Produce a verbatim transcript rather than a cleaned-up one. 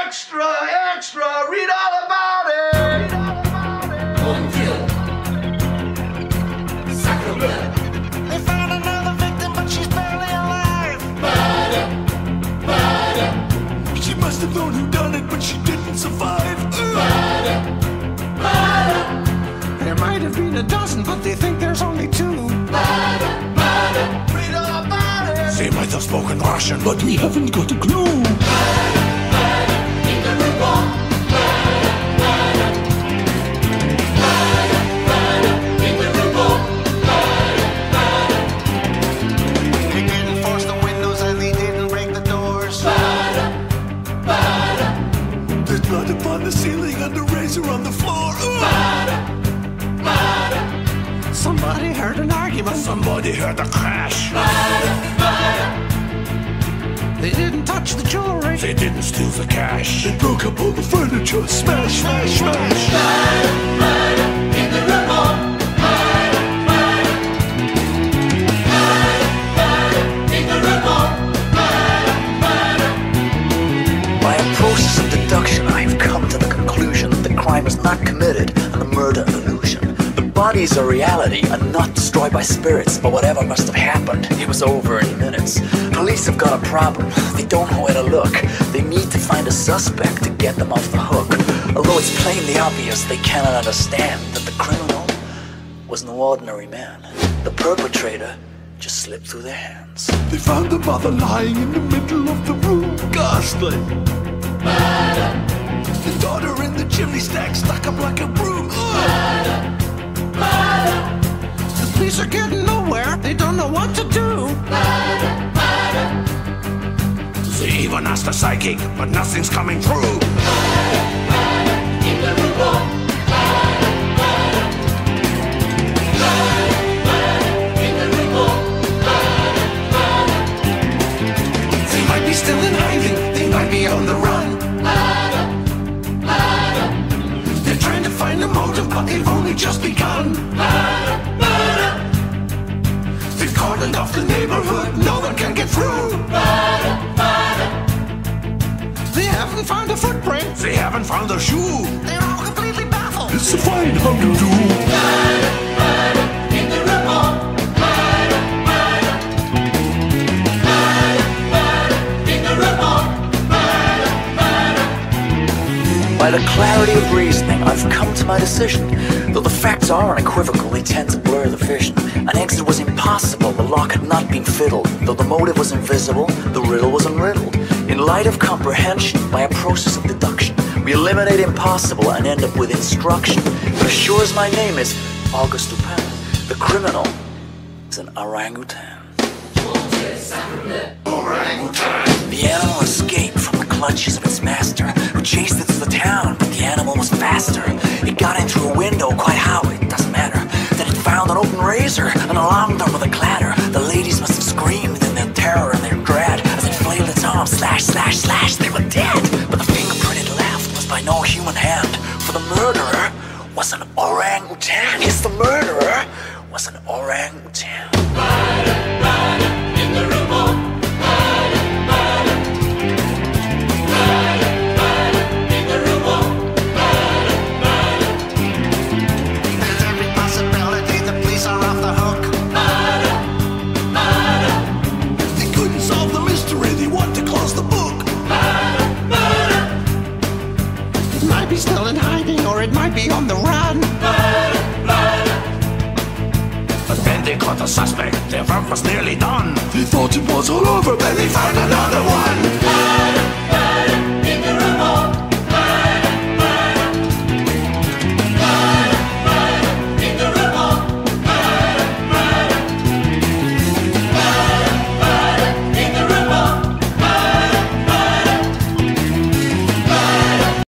extra, extra, read all about it. Mon Dieu. Sacre bleu. They found another victim, but she's barely alive. Murder. Murder. She must have known who done it, but she didn't survive. Murder. Murder. There might have been a dozen, but they think there's only two. Murder. Murder. Read all about it. They might have spoken Russian, but we haven't got a clue. Murder. Murder. In the report. Murder. Murder. Murder. Murder. In the report. Murder. Murder. They didn't force the windows and they didn't break the doors. Murder. Murder. There's blood upon the ceiling and a razor on the floor. Murder. Murder. Somebody heard an argument. Somebody heard a crash. Murder. Murder. They didn't touch the jewelry. They didn't steal the cash. They broke up all the furniture. Smash, smash, smash. Murder. Murder. In the report. Murder. Murder. Murder. Murder. In the report. Murder. Murder. By a process of deduction, I have come to the conclusion that the crime was not committed and the murder an illusion. The bodies are reality and not destroyed by spirits, but whatever must have happened, it was over in minutes. Police have got a problem. They don't know where to look. They need to find a suspect to get them off the hook. Although it's plainly obvious, they cannot understand that the criminal was no ordinary man. The perpetrator just slipped through their hands. They found the mother lying in the middle of the room, ghastly. Murder. The daughter in the chimney stack stuck up like a broom. Murder. Murder. The police are getting nowhere. They don't know what to do. Murder. Murder. They even asked a psychic, but nothing's coming through. Murder. Murder. In the report. Murder. Murder. Murder. Murder. In the report. Murder. Murder. They might be still in hiding. They might be on the run. Murder. Murder. They're trying to find a motive, but they've only just begun. Murder. Murder. They've cordoned off the neighborhood. No one can get through. Murder. Murder. They haven't found a footprint. They haven't found a shoe. They're all completely baffled. It's a fine how to do. Murder. Murder. In the report. Murder. Murder. Murder. Murder. In the report. Murder. Murder. By the clarity of reasoning, I've come to my decision. Though the facts are unequivocal, they tend to blur the vision. An exit was impossible, the lock had not been fiddled. Though the motive was invisible, the riddle was unriddled. In light of comprehension, by a process of deduction, we eliminate impossible and end up with instruction. But as sure as my name is Auguste Dupin, the criminal is an orangutan. Mon Dieu, sacre bleu. Orangutan. The animal escaped from the clutches of its master, who chased it to the town, but the animal was faster. It got in through a window, quite how, it doesn't matter. Then it found an open razor, an alarm door with a clatter. The ladies must have screamed in their terror and their dread as it flailed its arms, slash, slash, slash, they were dead. But the fingerprint it left was by no human hand, for the murderer was an orangutan. Yes, the murderer was an orangutan. Murder. Murder. In the report. Murder. Murder. Murder. Murder. In the report. Murder. Murder. There's every possibility the police are off the hook. Murder. Murder. They couldn't solve the mystery. They want to close the book. Murder. Murder. It might be still in hiding, or it might be on the run. Murder. Murder. But then they caught the suspect. Their work was nearly done. They thought it was all over, then they found another one. Murder.